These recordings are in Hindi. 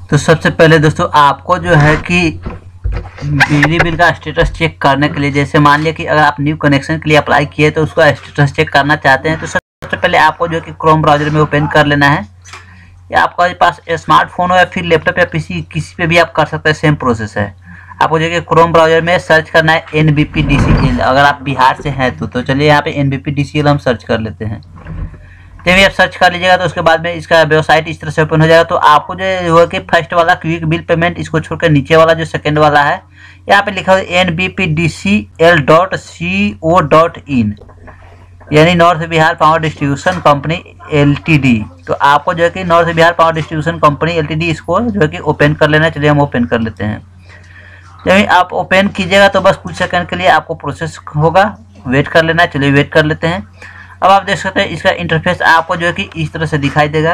तो सबसे पहले दोस्तों आपको जो है कि बिजली बिल का स्टेटस चेक करने के लिए, जैसे मान लिया कि अगर आप न्यू कनेक्शन के लिए अप्लाई किए तो उसका स्टेटस चेक करना चाहते हैं, तो सबसे पहले आपको जो है कि क्रोम ब्राउजर में ओपन कर लेना है। या आपका पास स्मार्टफोन हो या फिर लैपटॉप या पीसी, किसी पे भी आप कर सकते हैं, सेम प्रोसेस है। आपको जो है कि क्रोम ब्राउजर में सर्च करना है NBPDCL। अगर आप बिहार से हैं तो चलिए यहाँ पे NBPDCL हम सर्च कर लेते हैं। जब भी आप सर्च कर लीजिएगा तो उसके बाद में इसका वेबसाइट इस तरह से ओपन हो जाएगा। तो आपको जो है कि फर्स्ट वाला क्विक बिल पेमेंट, इसको छोड़कर नीचे वाला जो सेकंड वाला है यहाँ पे लिखा हुआ है NBPDCL.co.in, यानी north Bihar power distribution company LTD। तो आपको जो है कि north Bihar power distribution company LTD इसको जो है कि ओपन कर लेना। चलिए हम ओपन कर लेते हैं। जब आप ओपन कीजिएगा तो बस कुछ सेकंड के लिए आपको प्रोसेस होगा, वेट कर लेना। चलिए वेट कर लेते हैं। अब आप देख सकते हैं इसका इंटरफेस आपको जो है कि इस तरह से दिखाई देगा।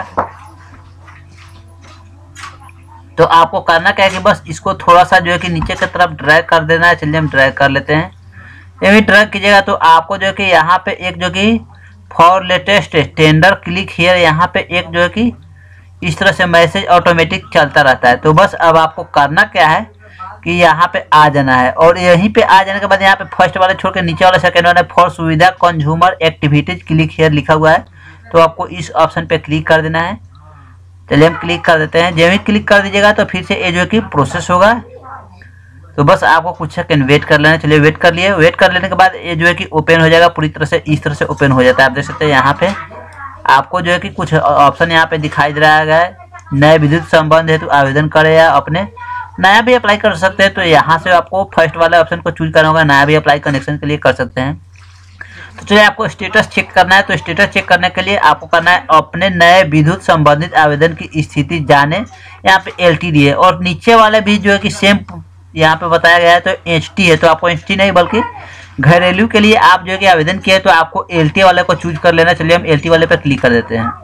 तो आपको करना क्या है कि बस इसको थोड़ा सा जो है कि नीचे की तरफ ड्रैग कर देना है। चलिए हम ड्रैग कर लेते हैं। जब भी ड्रैग कीजिएगा तो आपको जो है कि यहाँ पे एक जो कि for latest tender click here, यहाँ पे एक जो है कि इस तरह से मैसेज ऑटोमेटिक चलता रहता है। तो बस अब आपको करना क्या है कि यहाँ पे आ जाना है, और यहीं पे आ जाने के बाद यहाँ पे फर्स्ट वाले छोड़ के नीचे वाला सेकंड वाला फॉर सुविधा कंज्यूमर एक्टिविटीज क्लिक हियर लिखा हुआ है। तो आपको इस ऑप्शन पे क्लिक कर देना है। चलिए हम क्लिक कर देते हैं। जब भी क्लिक कर दीजिएगा तो फिर से ये जो है कि प्रोसेस होगा। तो बस आपको कुछ सेकंड वेट कर लेना। चलिए वेट कर लिए। वेट कर लेने के बाद ये जो है कि ओपन हो जाएगा पूरी तरह से, इस तरह से ओपन हो जाता है। आप देख सकते हैं यहाँ पे आपको जो है कि कुछ ऑप्शन यहाँ पे दिखाई दे रहा है। नए विद्युत संबंध हेतु आवेदन करें या अपने नया भी अप्लाई कर सकते हैं। तो यहाँ से आपको फर्स्ट वाले ऑप्शन को चूज करना होगा। नया भी अप्लाई कनेक्शन के लिए कर सकते हैं। तो चलिए आपको स्टेटस चेक करना है। तो स्टेटस चेक करने के लिए आपको करना है अपने नए विद्युत संबंधित आवेदन की स्थिति जाने। यहाँ पे LTD है और नीचे वाले भी जो है कि सेम यहाँ पे बताया गया है। तो HT है, तो आपको HT नहीं बल्कि घरेलू के लिए आप जो है कि आवेदन किया है तो आपको LT वाले को चूज कर लेना। चलिए हम LT वाले पर क्लिक कर देते हैं।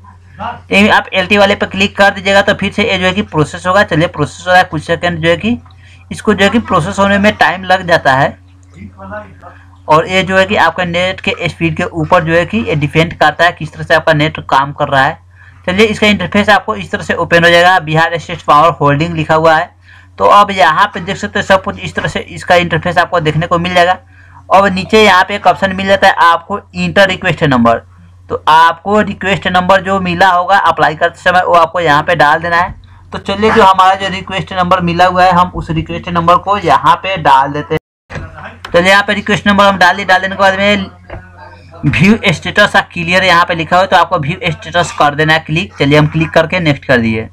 आप LT वाले पर क्लिक कर दीजिएगा तो फिर से ये जो है कि प्रोसेस होगा। चलिए प्रोसेस हो रहा है। कुछ सेकंड जो है कि इसको जो है कि प्रोसेस होने में टाइम लग जाता है, और ये जो है कि आपका नेट के स्पीड के ऊपर जो है कि ये डिपेंड करता है किस तरह से आपका नेट काम कर रहा है। चलिए इसका इंटरफेस आपको इस तरह से ओपन हो जाएगा। बिहार स्टेट पावर होल्डिंग लिखा हुआ है। तो अब यहाँ पे देख सकते हैं सब कुछ इस तरह से इसका इंटरफेस आपको देखने को मिल जाएगा। और नीचे यहाँ पे एक ऑप्शन मिल जाता है आपको इंटर रिक्वेस्ट नंबर। तो आपको रिक्वेस्ट नंबर जो मिला होगा अप्लाई करते समय वो आपको यहाँ पे डाल देना है। तो चलिए जो हमारा जो रिक्वेस्ट नंबर मिला हुआ है हम उस रिक्वेस्ट नंबर को यहाँ पे डाल देते हैं। चलिए यहाँ पे रिक्वेस्ट नंबर हम डाल डालने के बाद में व्यू स्टेटस क्लियर यहाँ पे लिखा हुआ है। तो आपको व्यू स्टेटस कर देना है क्लिक। चलिए हम क्लिक करके नेक्स्ट कर दिए।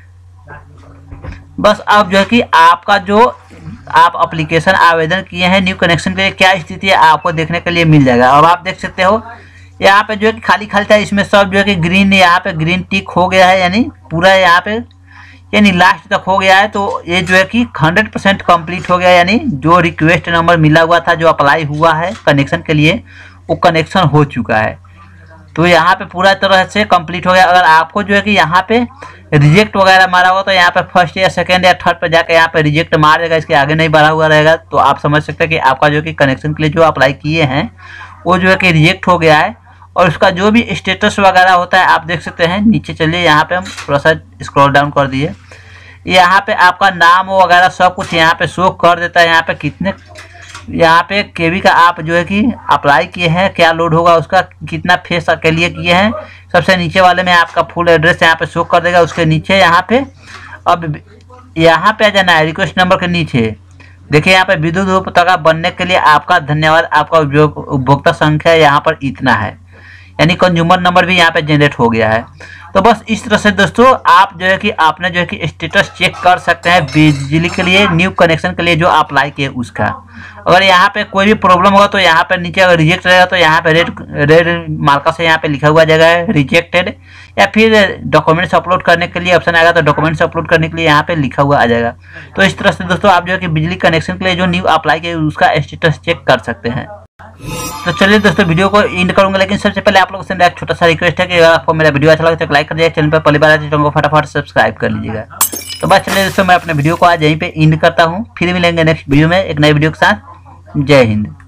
बस अब जो है कि आपका जो आप एप्लीकेशन आवेदन किए हैं न्यू कनेक्शन के लिए क्या स्थिति है आपको देखने के लिए मिल जाएगा। अब आप देख सकते हो यहाँ पे जो है कि खाली खाली था, इसमें सब जो है कि ग्रीन, यहाँ पे ग्रीन टिक हो गया है, यानी पूरा यहाँ पे यानी लास्ट तक हो गया है। तो ये जो है कि 100% कंप्लीट हो गया, यानी जो रिक्वेस्ट नंबर मिला हुआ था जो अप्लाई हुआ है कनेक्शन के लिए वो कनेक्शन हो चुका है। तो यहाँ पे पूरा तरह से कंप्लीट हो गया। अगर आपको जो है कि यहाँ पे रिजेक्ट वगैरह मारा हुआ तो यहाँ पे फर्स्ट या सेकंड या थर्ड पे जाकर यहाँ पे रिजेक्ट मार देगा, इसके आगे नहीं बढ़ा हुआ रहेगा। तो आप समझ सकते हैं कि आपका जो कि कनेक्शन के लिए जो अप्लाई किए हैं वो जो है कि रिजेक्ट हो गया है। और उसका जो भी स्टेटस वगैरह होता है आप देख सकते हैं नीचे। चलिए यहाँ पे हम थोड़ा सा स्क्रॉल डाउन कर दिए। यहाँ पे आपका नाम वगैरह सब कुछ यहाँ पे शो कर देता है। यहाँ पे कितने यहाँ पे केवी का आप जो है कि अप्लाई किए हैं, क्या लोड होगा उसका, कितना फेस के लिए किए हैं। सबसे नीचे वाले में आपका फुल एड्रेस यहाँ पे शो कर देगा। उसके नीचे यहाँ पे अब यहाँ पे आ जाना है रिक्वेस्ट नंबर के नीचे। देखिए यहाँ पे विद्युत उपभोक्ता बनने के लिए आपका धन्यवाद, आपका उपभोक्ता संख्या यहाँ पर इतना है, यानी कंज्यूमर नंबर भी यहाँ पे जनरेट हो गया है। तो बस इस तरह से दोस्तों आप जो है कि आपने जो है कि स्टेटस चेक कर सकते हैं बिजली के लिए न्यू कनेक्शन के लिए जो अप्लाई किए उसका। अगर यहाँ पे कोई भी प्रॉब्लम होगा तो यहाँ पे नीचे अगर रिजेक्ट रहेगा तो यहाँ पे रेड मार्कर से यहाँ पे लिखा हुआ जाएगा रिजेक्टेड, या फिर डॉक्यूमेंट्स अपलोड करने के लिए ऑप्शन आएगा तो डॉक्यूमेंट्स अपलोड करने के लिए यहाँ पे लिखा हुआ आ जाएगा। तो इस तरह से दोस्तों आप जो है कि बिजली कनेक्शन के लिए जो न्यू अप्लाई किए उसका स्टेटस चेक कर सकते हैं। तो चलिए दोस्तों वीडियो को एंड करूंगा, लेकिन सबसे पहले आप लोगों से एक छोटा सा रिक्वेस्ट है कि अगर आपको मेरा वीडियो अच्छा लगे तो लाइक कर दीजिए, चैनल पर पहली बार आए तो फटाफट सब्सक्राइब कर लीजिएगा। तो बस चलिए दोस्तों मैं अपने वीडियो को आज यहीं पे एंड करता हूँ। फिर मिलेंगे नेक्स्ट वीडियो में एक नए वीडियो के साथ। जय हिंद।